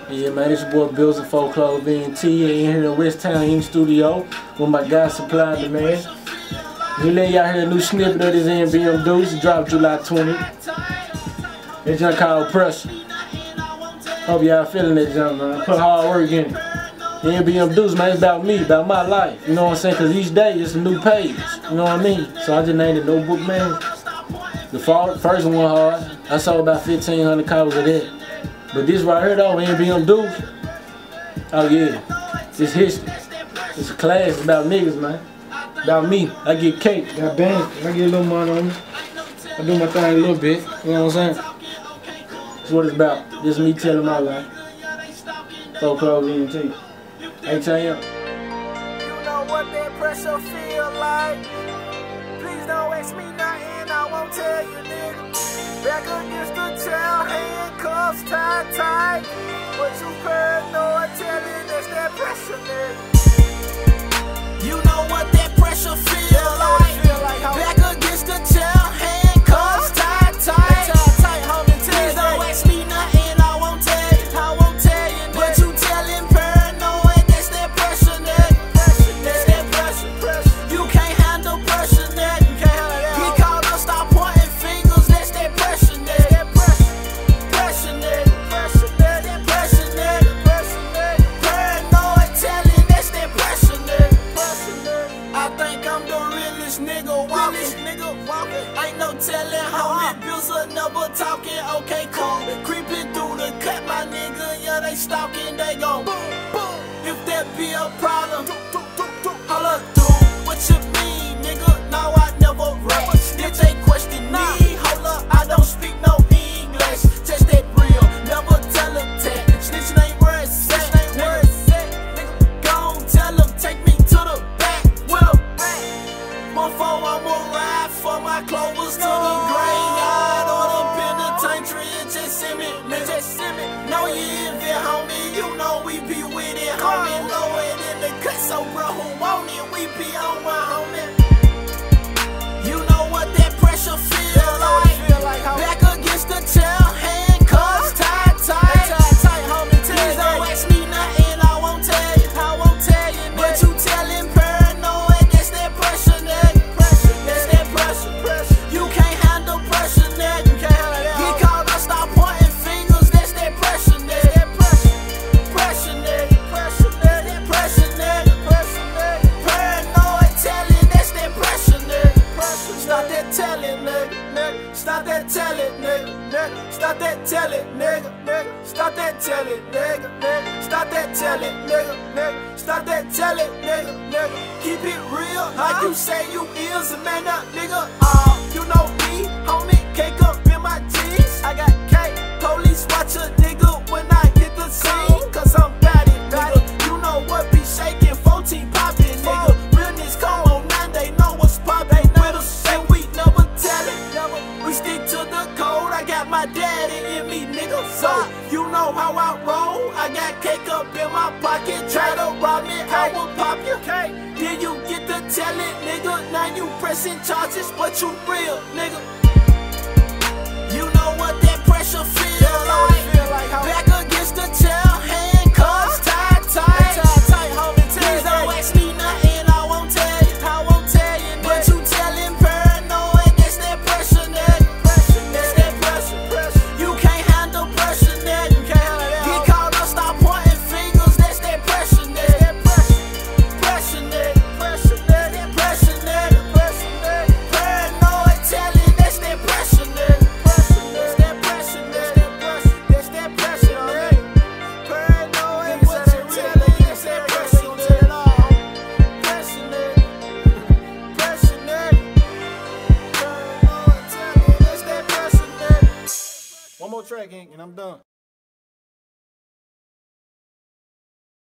Yeah, man, it's your boy Bills of Folklore VNT in here in West Town in the studio with my guy Supply and Demand. We let y'all hear a new snippet of this NBM Deuce. It dropped July 20. It's just called Pressure. Hope y'all feeling that jump, man. Put hard work in it. The NBM Deuce, man, it's about me, about my life. You know what I'm saying? Because each day it's a new page. You know what I mean? So I just named it Notebook Man. The first one hard. I sold about 1,500 copies of that. But this right here though, NBM Deuce, oh yeah, it's history. It's a class, it's about niggas, man. About me. I get cake, got bands, I get a little money on me. I do my thing a little bit, you know what I'm saying? That's what it's about. Just me telling my life. Folklore VNT. HAM. You know what that pressure feel like. Please don't ask me nothing, I won't tell you, nigga. Back against the tail, handcuffs tied tight. But you paranoid, telling us that pressure, nigga. You know what that pressure feel like. Back against the tail, handcuffs tied tight. Please don't ask me nothing, I won't tell you, nigga. But you telling paranoid, that's that pressure, nigga. That's that pressure. You can't handle pressure, nigga. Get caught up, stop pointing fingers, that's that pressure, nigga. Pressure, nigga. Pressure, nigga. Paranoid telling, that's that pressure, nigga. I think I'm the realest nigga walking. Ain't no telling how it bills are never talking. Okay, cool. Creeping through the cut, my nigga. Yeah, they stalking, they gon' boom, boom. If that be a problem, holla through. What you mean, nigga? No, I never rap. If they question me, holla, I don't speak no English. Just that real, never tell them that. Snitching ain't where it's at. Nigga, gon' tell them, take me to the back with a bang. Before I'ma ride for my clovers to the graveyard or the penitentiary. Just send me, nigga. Know you even, homie. You know we be with it, homie. Low it in the cut, so bro, who want it? We be on my homie. You know what that pressure feel like. Back against the tail, handcuffs tied tight. Please don't ask me nothing, I won't tell you, nigga. But you telling paranoid, that's that pressure, nigga. That's that pressure. You can't handle pressure, nigga. Get caught up, stop pointing fingers, that's that pressure, nigga. Pressure, nigga. Paranoid telling, that's that pressure, nigga. Stop that telling, nigga. Stop that telling, nigga. Stop that telling, nigga. Stop that telling, nigga. Stop that telling, nigga. Stop that telling, nigga. Keep it real, like you say you is a man up, nigga. You know me, homie, cake up in my jeans. I got cake, police watch a nigga when I hit the scene. Cause I'm bad it, nigga. You know what be shaking, 14 poppin', nigga. Realness come on 9, they know what's poppin' with us. And we never tell it, we stick to the code. I got my daddy in me, nigga. So, you know how I roll. I got cake up in my pocket. Try to rob me, I will pop you. Then you get to tell it, nigga. Now you pressing charges, but you real, nigga. You know what that pressure feel like. Back against the tail, handcuffs tied tight. Please don't ask me nothing, I won't tell you, but you telling paranoid, that's that pressure, nigga. That's that pressure. You can't handle pressure, nigga. Get caught up, stop pointing fingers, that's that pressure, nigga. Pressure, nigga. Paranoid telling, that's that pressure, nigga. That's that pressure, nigga. That's that pressure, nigga. Paranoid, what you telling, that's that pressure, nigga. Pressure, nigga. Pressure, nigga. Paranoid telling, that's that pressure, nigga. One more track, Ink, and I'm done.